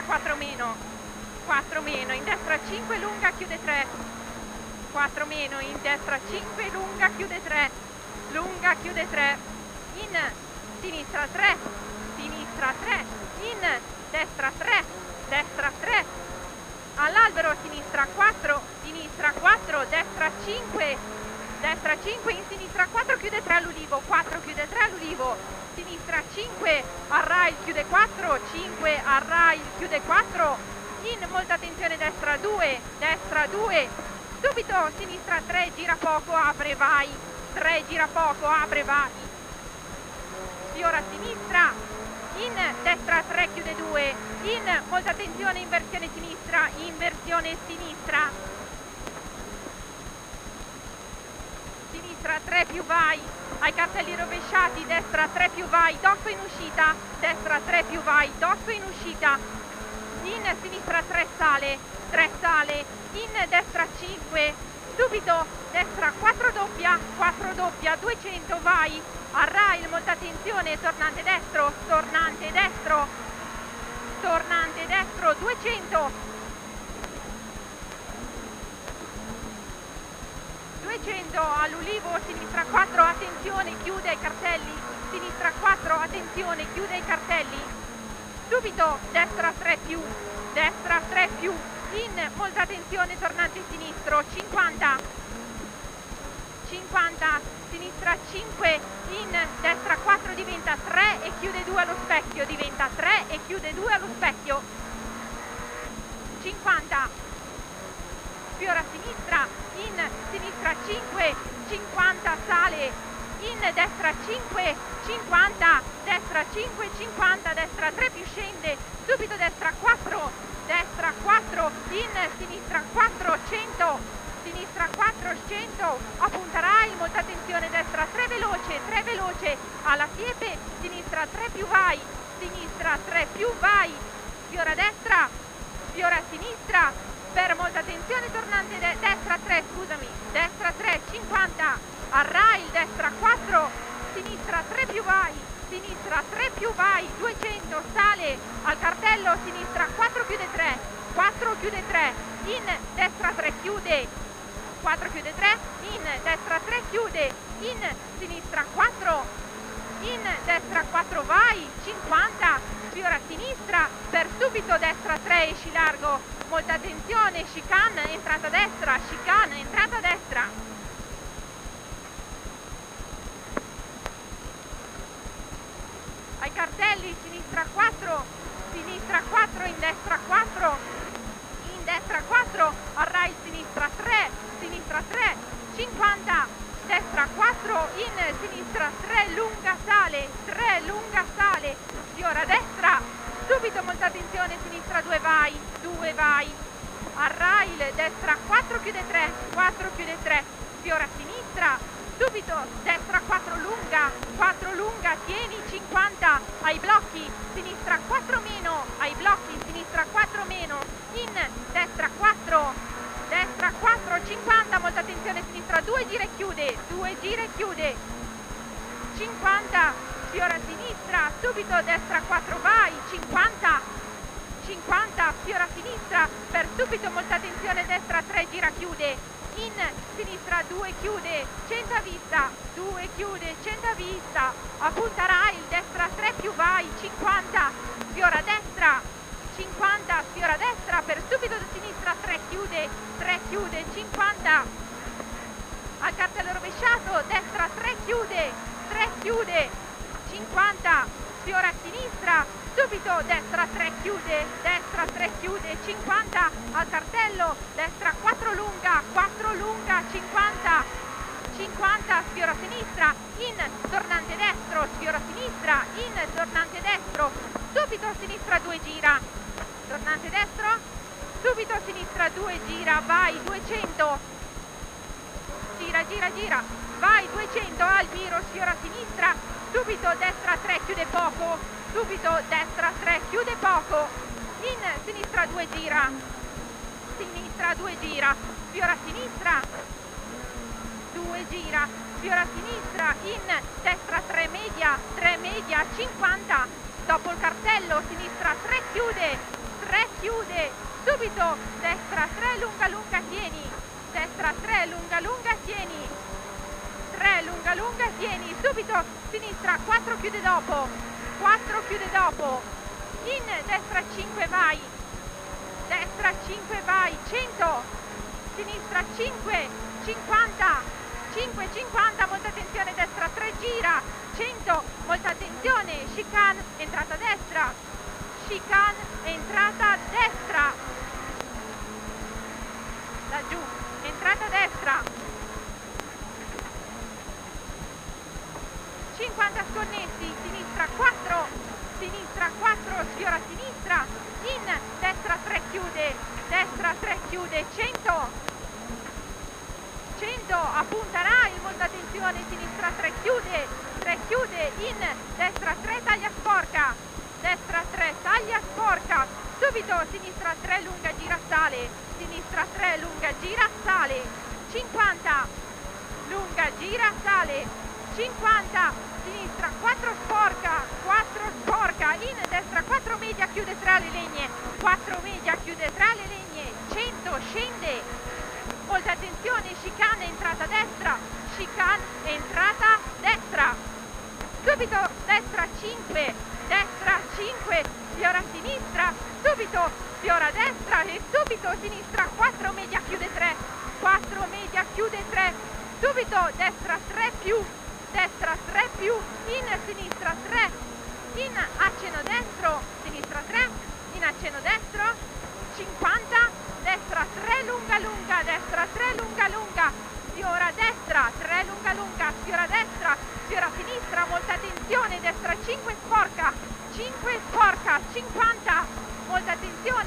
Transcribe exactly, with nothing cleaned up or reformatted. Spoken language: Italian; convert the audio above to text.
quattro meno, quattro meno, in destra cinque, lunga, chiude tre, quattro meno, in destra cinque, lunga, chiude tre, lunga, chiude tre, in sinistra tre, sinistra tre, in destra tre, destra tre, all'albero, sinistra quattro, sinistra quattro, destra cinque, destra cinque, in sinistra quattro, chiude tre all'ulivo, quattro, chiude tre all'ulivo, sinistra cinque, a rail, chiude quattro, cinque, a rail, chiude quattro, in molta attenzione destra due, destra due, subito sinistra tre, gira poco, apre, vai, tre, gira poco, apre, vai, sfiora a sinistra, in destra tre, chiude due, in molta attenzione, inversione sinistra, inversione sinistra, sinistra tre più vai, ai cartelli rovesciati, destra tre più vai, dosso in uscita, destra tre più vai, dosso in uscita, in sinistra tre sale, tre sale, in destra cinque, subito destra quattro doppia, quattro doppia, duecento, vai, a rail, molta attenzione, tornante destro, tornante destro, tornante destro, duecento, duecento, all'ulivo, sinistra quattro, attenzione, chiude ai cartelli, sinistra quattro, attenzione, chiude ai cartelli, subito destra tre più, destra tre più, in molta attenzione, tornante sinistro, cinquanta, cinquanta, sinistra cinque, in destra quattro, diventa tre e chiude due allo specchio, diventa tre e chiude due allo specchio, cinquanta, sfiora a sinistra, in sinistra cinque, cinquanta, sale, in destra cinque, cinquanta, destra cinque, cinquanta, destra tre più scende, subito destra quattro, destra quattro, in sinistra quattro, cento, sinistra quattro, cento, a punta rail, molta attenzione, destra tre veloce, tre veloce, alla siepe, sinistra tre più vai, sinistra tre più vai, sfiora a destra, sfiora a sinistra, per molta attenzione, tornante de destra tre, scusami, destra tre, cinquanta, a rail, destra quattro, sinistra tre più vai, sinistra tre più vai, duecento, sale, al cartello, sinistra quattro chiude tre, quattro chiude tre, in destra tre chiude, quattro chiude tre, in destra tre chiude, in sinistra quattro, in destra quattro vai, cinquanta, sfiora a sinistra, per subito destra tre, esci largo, molta attenzione, chicane, entrata destra, chicane, entrata destra. Ai cartelli, sinistra quattro, sinistra quattro, in destra quattro, in destra quattro, a rail sinistra tre, sinistra tre, cinquanta, destra quattro, in sinistra tre, lunga sale, tre, lunga sale, sfiora a destra, subito molta attenzione, sinistra due vai, due vai, a rail, destra quattro chiude tre, quattro chiude tre, sfiora a sinistra, subito destra quattro lunga, quattro lunga, tieni cinquanta, ai blocchi, sinistra quattro meno, ai blocchi, sinistra quattro meno, in destra quattro, destra quattro, cinquanta, molta attenzione, sinistra due, gira e chiude, due, gira e chiude, cinquanta, sfiora a sinistra, subito destra quattro vai, cinquanta, cinquanta, sfiora a sinistra, per subito molta attenzione, destra tre, gira chiude, in sinistra due chiude, cento a vista, due chiude, cento a vista, a punta rail, destra tre più vai, cinquanta, sfiora a destra, cinquanta, sfiora a destra, per subito da sinistra tre chiude, tre chiude, cinquanta, al cartello rovesciato, destra tre chiude, tre chiude, cinquanta, sfiora a sinistra, subito destra tre chiude, destra tre chiude, cinquanta, al cartello, destra quattro lunga, quattro lunga, cinquanta, cinquanta, sfiora a sinistra, in tornante destro, sfiora a sinistra, in tornante destro, subito a sinistra due gira, tornante destro, subito a sinistra due gira, vai, duecento, gira, gira, gira, vai, duecento, al giro, sfiora a sinistra, subito destra tre, chiude poco, subito destra tre, chiude poco, in sinistra due gira, sinistra due gira, sfiora a sinistra, due gira, sfiora a sinistra, in destra tre media, tre media, cinquanta, dopo il cartello, sinistra tre chiude, tre subito, destra tre, lunga lunga tieni, destra tre, lunga lunga tieni, tre, lunga lunga tieni, subito, sinistra quattro, chiude dopo, quattro, chiude dopo, in destra cinque, vai, destra cinque, vai, cento, sinistra cinque, cinquanta, cinque, cinquanta, molta attenzione, destra tre, gira, cento, molta attenzione, chicane, entrata destra, chicane, entrata destra, laggiù, entrata destra, cinquanta sconnessi, sinistra quattro, sinistra quattro, sfiora a sinistra, in destra tre, chiude, destra tre, chiude, cento, cento, appunta rail, molta attenzione, sinistra tre, chiude, tre, chiude, in destra tre, taglia sporca, destra tre, taglia sporca, subito, sinistra tre, lunga gira, sale, sinistra tre, lunga gira, sale, cinquanta, lunga gira, sale, cinquanta, sinistra quattro, sporca, quattro, sporca, in destra quattro, media, chiude tre alle legne, quattro, media, chiude tre alle legne, cento, scende, molta attenzione, chicane, entrata destra, chicane, entrata destra, subito, destra cinque, destra cinque, sfiora a sinistra, subito, sfiora a destra e subito, sinistra quattro, media, chiude tre, quattro, media, chiude tre, subito, destra tre più, destra tre più, in sinistra tre, in accenno destro, sinistra tre, in accenno destro, cinquanta, destra tre, lunga lunga, destra tre, lunga lunga, sfiora destra, tre, lunga lunga, sfiora destra, sfiora sinistra, molta attenzione, destra cinque, sporca, cinque, sporca, cinquanta, molta attenzione,